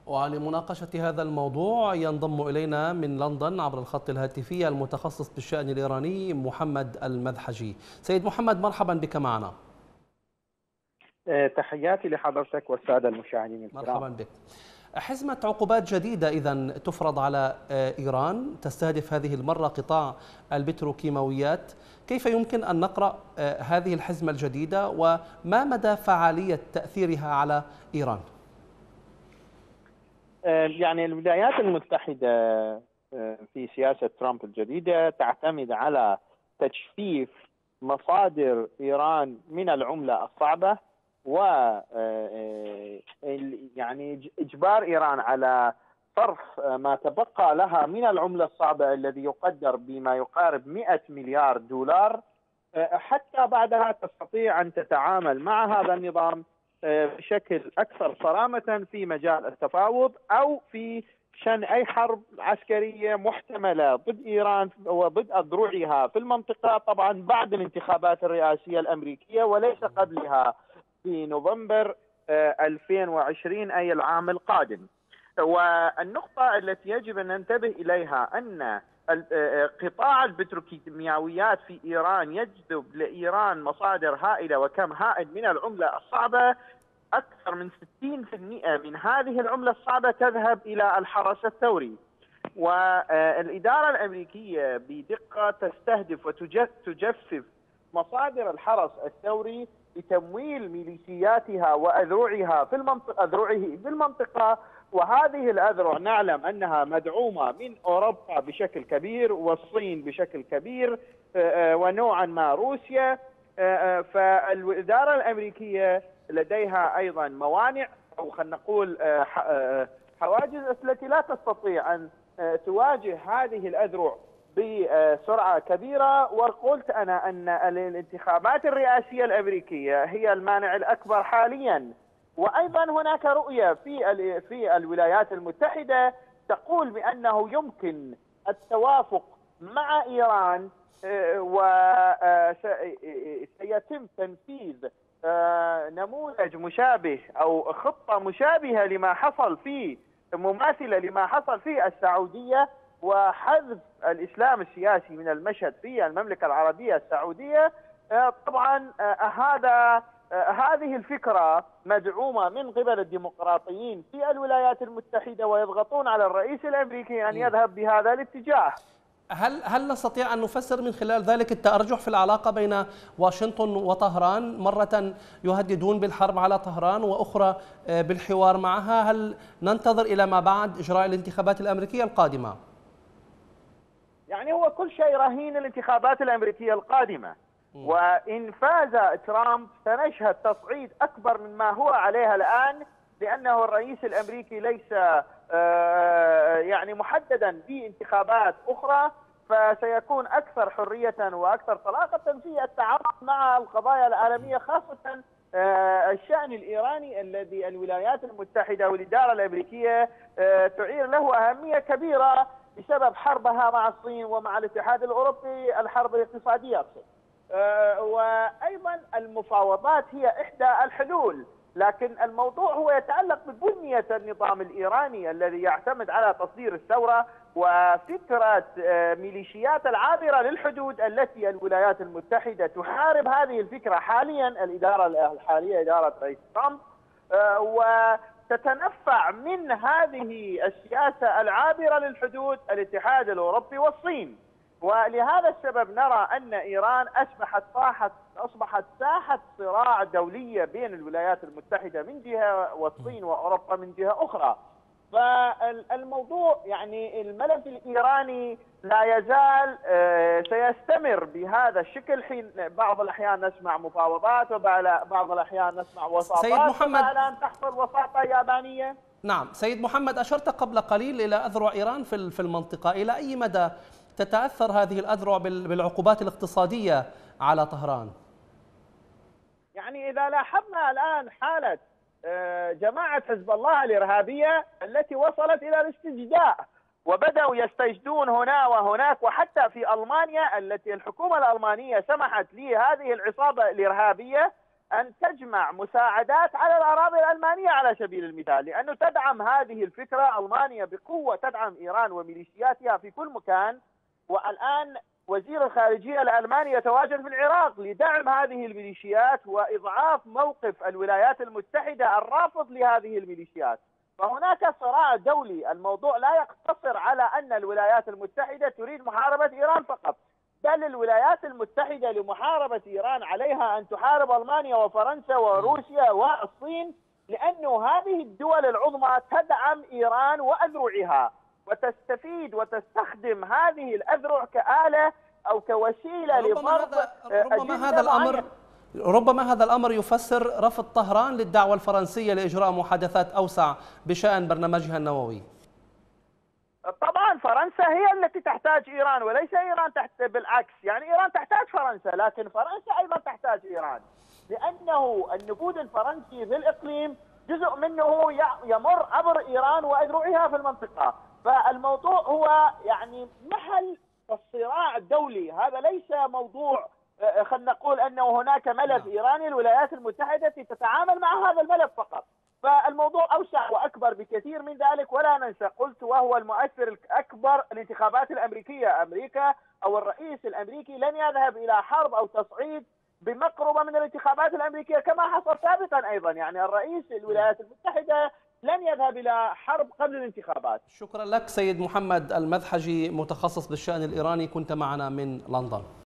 ولمناقشة هذا الموضوع ينضم إلينا من لندن عبر الخط الهاتفي المتخصص بالشأن الإيراني محمد المذحجي. سيد محمد، مرحبا بك معنا. تحياتي لحضرتك والسادة المشاهدين الكرام. مرحبا بك. حزمة عقوبات جديدة إذن تفرض على إيران تستهدف هذه المرة قطاع البتروكيماويات. كيف يمكن أن نقرأ هذه الحزمة الجديدة وما مدى فعالية تأثيرها على إيران؟ يعني الولايات المتحدة في سياسة ترامب الجديدة تعتمد على تجفيف مصادر إيران من العملة الصعبة و يعني إجبار إيران على صرف ما تبقى لها من العملة الصعبة الذي يقدر بما يقارب 100 مليار دولار حتى بعدها تستطيع أن تتعامل مع هذا النظام بشكل أكثر صرامة في مجال التفاوض أو في شن أي حرب عسكرية محتملة ضد إيران وضد أذرعها في المنطقة، طبعا بعد الانتخابات الرئاسية الأمريكية وليس قبلها في نوفمبر 2020 أي العام القادم. والنقطة التي يجب أن ننتبه إليها أن قطاع البتروكيماويات في إيران يجذب لإيران مصادر هائلة وكم هائل من العملة الصعبة. أكثر من 60% من هذه العملة الصعبة تذهب إلى الحرس الثوري، والإدارة الأمريكية بدقة تستهدف وتجفف مصادر الحرس الثوري لتمويل ميليشياتها وأذرعها في المنطقة. وهذه الأذرع نعلم أنها مدعومة من أوروبا بشكل كبير والصين بشكل كبير ونوعا ما روسيا. فالإدارة الأمريكية لديها أيضا موانع أو خلينا نقول حواجز التي لا تستطيع أن تواجه هذه الأذرع بسرعة كبيرة. وقلت أنا أن الانتخابات الرئاسية الأمريكية هي المانع الأكبر حاليا. وأيضا هناك رؤية في الولايات المتحدة تقول بأنه يمكن التوافق مع إيران وسيتم تنفيذ نموذج مشابه أو خطة مشابهة لما حصل في مماثلة لما حصل في السعودية وحذف الإسلام السياسي من المشهد في المملكة العربية السعودية. طبعا هذه الفكرة مدعومة من قبل الديمقراطيين في الولايات المتحدة ويضغطون على الرئيس الأمريكي أن يذهب بهذا الاتجاه. هل نستطيع أن نفسر من خلال ذلك التأرجح في العلاقة بين واشنطن وطهران؟ مرة يهددون بالحرب على طهران وأخرى بالحوار معها. هل ننتظر إلى ما بعد إجراء الانتخابات الأمريكية القادمة؟ يعني هو كل شيء رهين الانتخابات الأمريكية القادمة، وإن فاز ترامب سنشهد تصعيد أكبر مما هو عليها الآن، لأنه الرئيس الأمريكي ليس يعني محددا بانتخابات أخرى، فسيكون أكثر حرية وأكثر طلاقة في التعامل مع القضايا العالمية، خاصة الشأن الإيراني الذي الولايات المتحدة والإدارة الأمريكية تعير له أهمية كبيرة بسبب حربها مع الصين ومع الاتحاد الأوروبي، الحرب الاقتصادية. وأيضا المفاوضات هي إحدى الحلول، لكن الموضوع هو يتعلق ببنية النظام الإيراني الذي يعتمد على تصدير الثورة وفكرة ميليشيات العابرة للحدود التي الولايات المتحدة تحارب هذه الفكرة حاليا. الإدارة الحالية إدارة رئيس ترامب وتتنفع من هذه السياسة العابرة للحدود الاتحاد الأوروبي والصين. ولهذا السبب نرى أن إيران أصبحت ساحة صراع دولية بين الولايات المتحدة من جهة والصين وأوروبا من جهة أخرى. فالموضوع يعني الملف الإيراني لا يزال سيستمر بهذا الشكل. حين بعض الأحيان نسمع مفاوضات وبعض الأحيان نسمع وساطات. سيد محمد، الآن تحصل وساطة يابانية. نعم سيد محمد، أشرت قبل قليل إلى أذرع إيران في المنطقة. إلى أي مدى تتأثر هذه الأذرع بالعقوبات الاقتصادية على طهران؟ يعني إذا لاحظنا الآن حالة جماعة حزب الله الإرهابية التي وصلت إلى الاستجداء وبدأوا يستجدون هنا وهناك، وحتى في ألمانيا التي الحكومة الألمانية سمحت لهذه العصابة الإرهابية أن تجمع مساعدات على الأراضي الألمانية على سبيل المثال، لأنه تدعم هذه الفكرة ألمانيا بقوة، تدعم إيران وميليشياتها في كل مكان. والآن وزير الخارجية الألماني يتواجد في العراق لدعم هذه الميليشيات وإضعاف موقف الولايات المتحدة الرافض لهذه الميليشيات. فهناك صراع دولي، الموضوع لا يقتصر على أن الولايات المتحدة تريد محاربة إيران فقط، بل الولايات المتحدة لمحاربة إيران عليها أن تحارب ألمانيا وفرنسا وروسيا والصين، لأن هذه الدول العظمى تدعم إيران وأذرعها وتستفيد وتستخدم هذه الأذرع كآلة أو كوسيلة لفرض ربما هذا الأمر يفسر رفض طهران للدعوة الفرنسية لإجراء محادثات أوسع بشأن برنامجها النووي. طبعا فرنسا هي التي تحتاج إيران وليس إيران بالعكس، يعني إيران تحتاج فرنسا، لكن فرنسا أيضا تحتاج إيران، لأنه النفوذ الفرنسي في الإقليم جزء منه يمر عبر إيران وأذرعها في المنطقة. فالموضوع هو يعني محل الصراع الدولي، هذا ليس موضوع خلينا نقول أنه هناك ملف إيراني، الولايات المتحدة تتعامل مع هذا الملف فقط. فالموضوع أوسع وأكبر بكثير من ذلك. ولا ننسى، قلت وهو المؤثر الأكبر، الانتخابات الأمريكية. أمريكا أو الرئيس الأمريكي لن يذهب إلى حرب أو تصعيد بمقربة من الانتخابات الأمريكية كما حصل سابقا أيضا، يعني الرئيس الولايات المتحدة لن يذهب إلى حرب قبل الانتخابات. شكرا لك سيد محمد المذحجي، متخصص بالشأن الإيراني، كنت معنا من لندن.